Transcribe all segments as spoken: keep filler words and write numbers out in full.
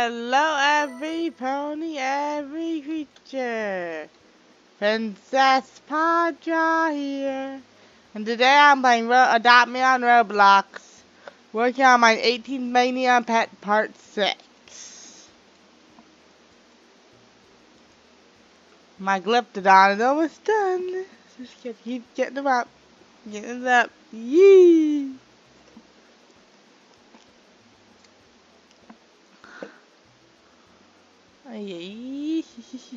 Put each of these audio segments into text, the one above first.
Hello, every pony, every creature. Princess Paw Draw here. And today I'm playing Ro Adopt Me on Roblox. Working on my eighteenth Mania Pet Part six. My Glyptodon is almost done. Just gotta keep getting them up. Getting them up. Yee! Yee!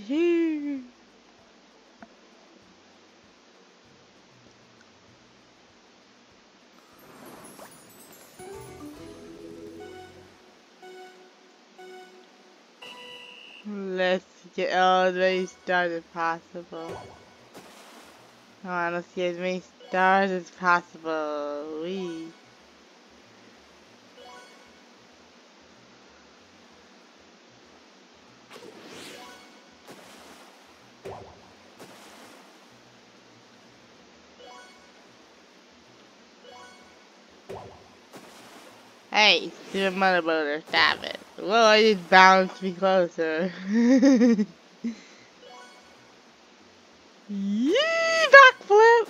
Let's get all the way started possible. Come on, let's get as many stars as possible. Wee. Hey, stupid mother boater, stop it. Whoa, I just bounced me closer. Yee, backflip!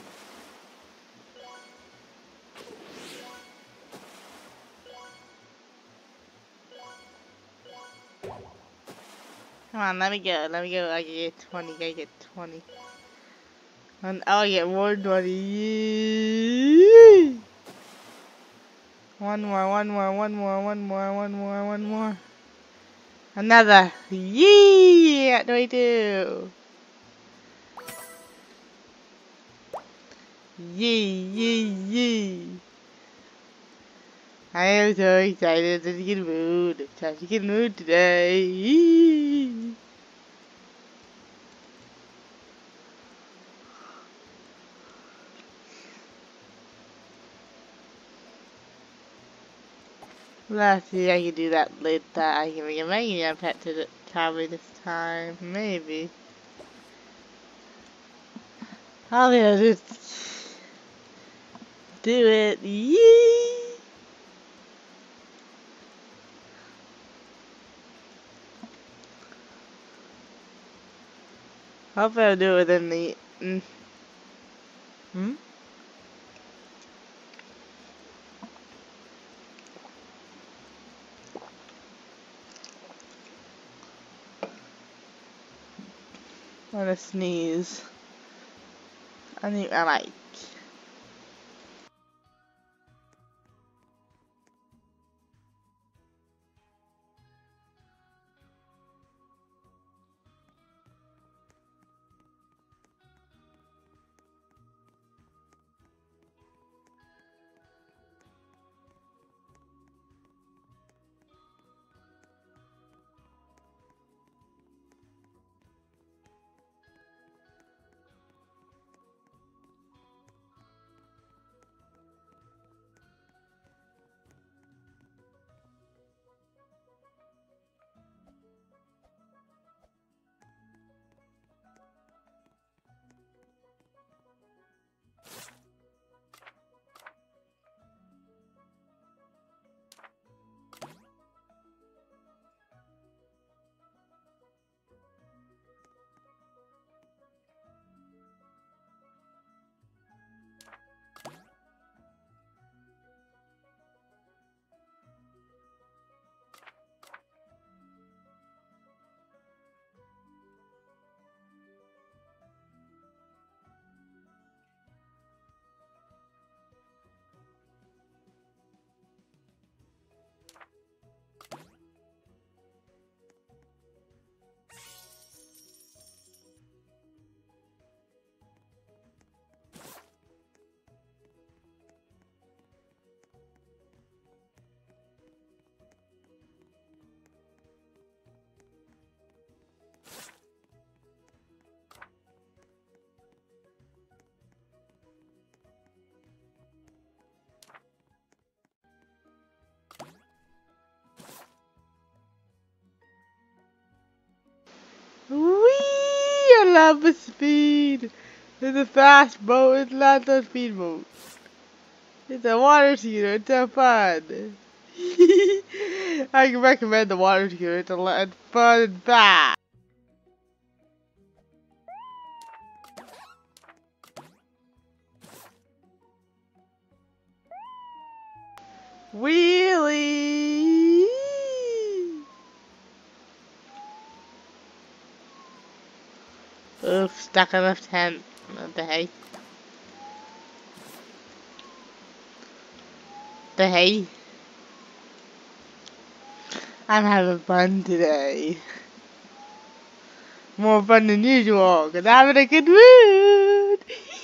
Come on, let me go, let me go. I can get twenty, I get twenty. And I'll get more twenty. Yee. One more, one more, one more, one more, one more, one more. Another. Yee! What do I do? Yee, yee, yee. I am so excited to get mood. It's time to get mood today. Yee. Let's see, I can do that later. I can make a Mania pet to the probably this time. Maybe. I'll just do it. Yee! Hopefully I'll do it within the... Mm, hmm? I'm gonna sneeze. I need my mic. Whee! I love the speed. It's a fast boat. It's not a speedboat. It's a water scooter. It's so fun. I can recommend the water cure to let fun and back. Wheelie! Oof, stuck in the tent. The hay. The hay. I'm having fun today. More fun than usual, because I'm in a good mood.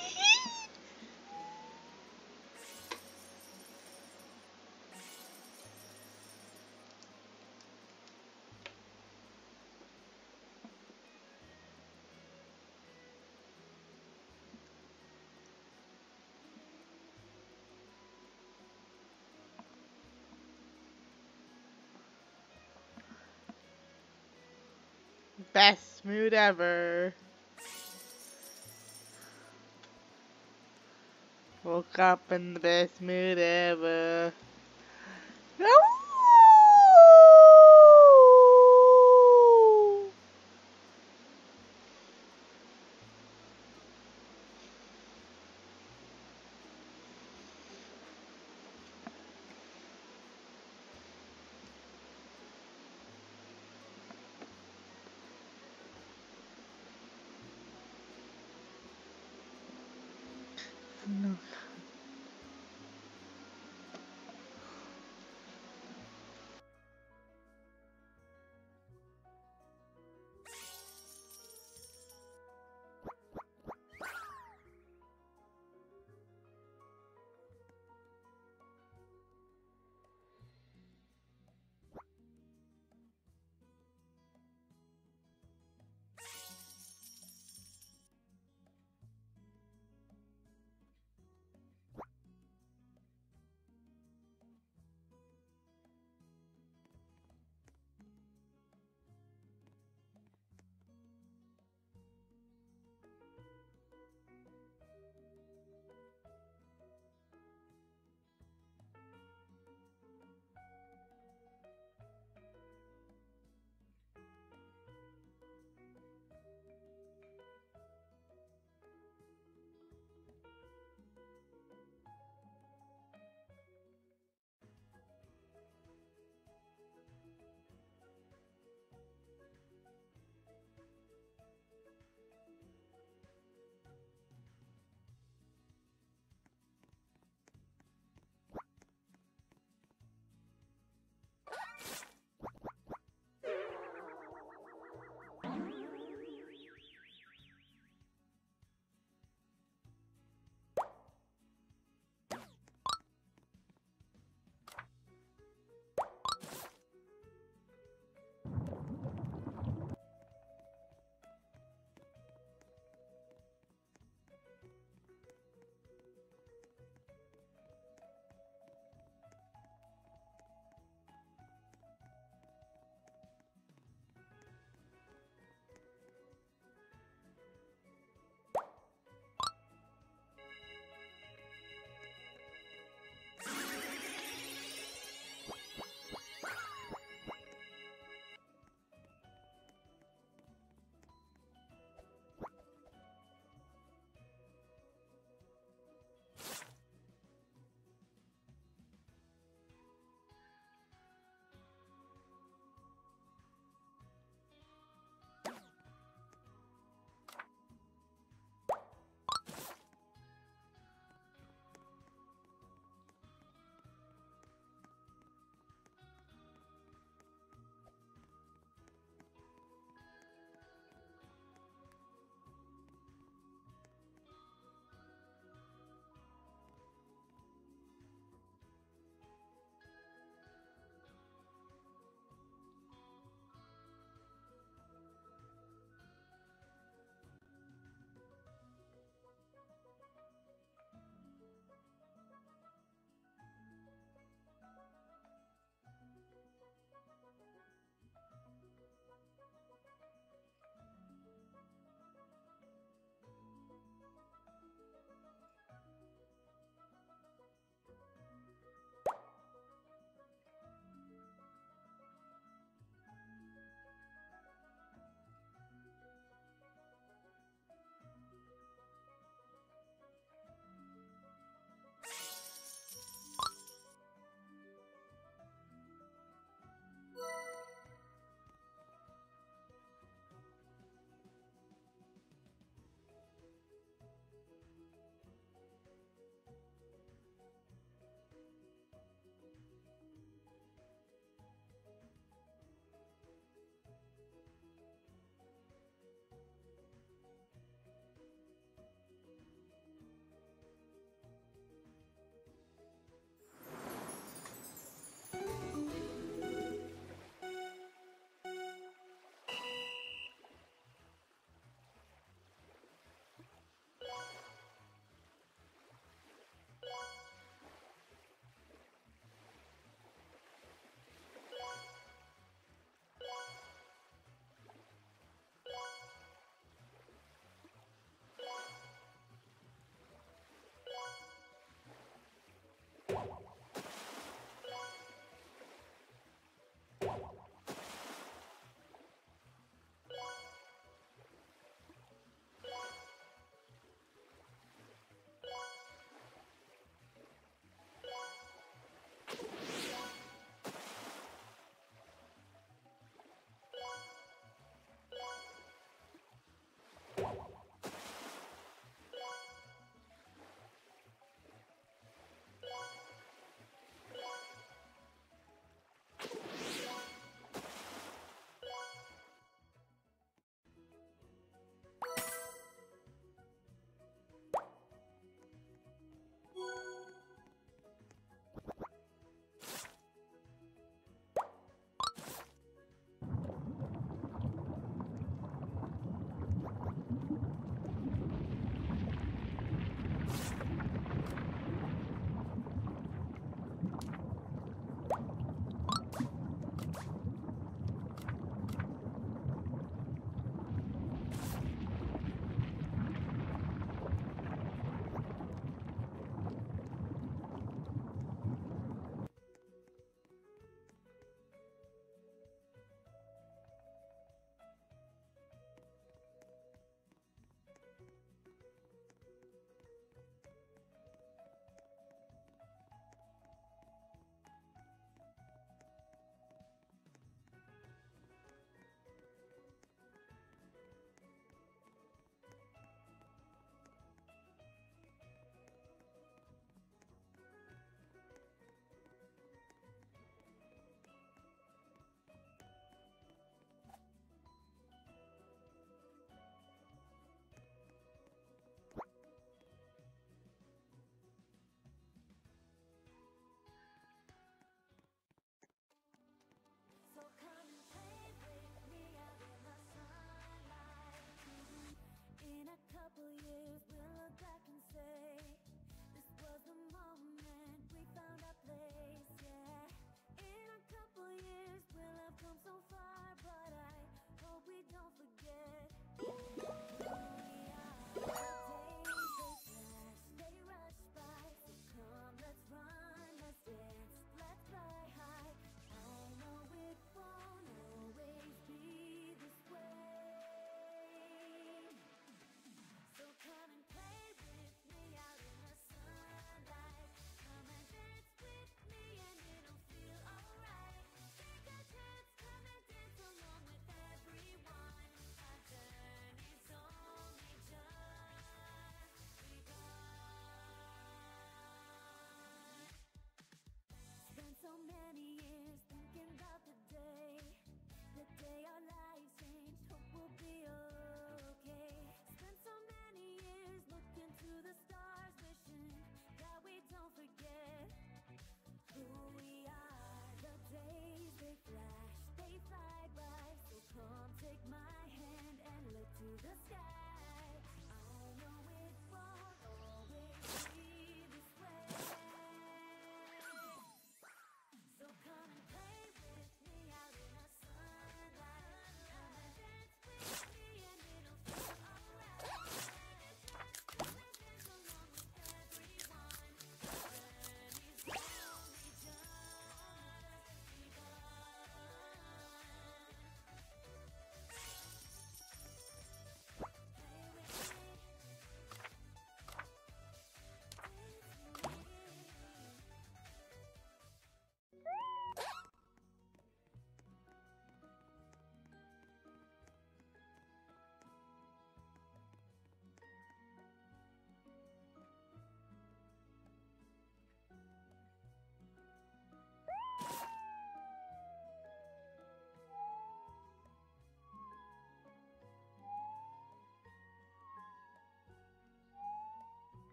Best mood ever. Woke up in the best mood ever. No!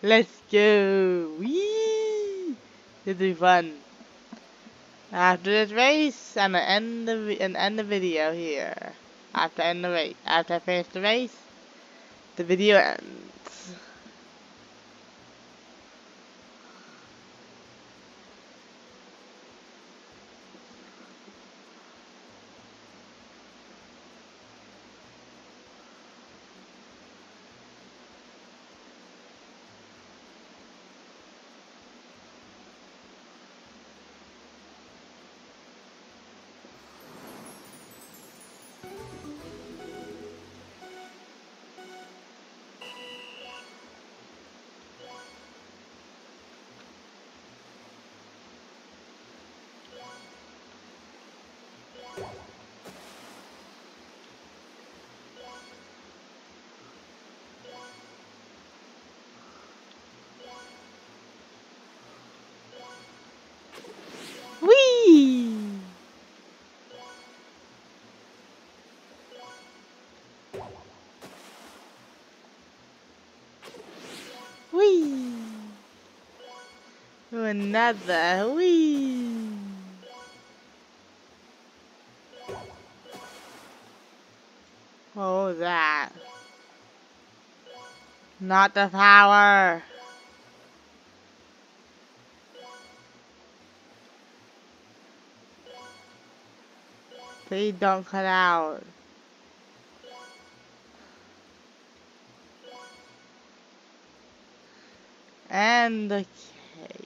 Let's go. Whee! This will be fun. After this race, I'm gonna end the vi- and end the video here. After I end the race, after I finish the race, the video ends. Whee! Whee! Oh, another whee! What was that? Not the power. Please don't cut out. And the cake.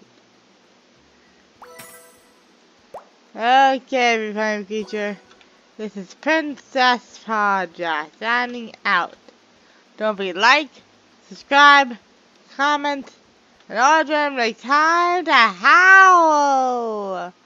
Okay, every creature. This is Princess Paw Draw signing out. Don't forget to like, subscribe, comment, and all like time to howl.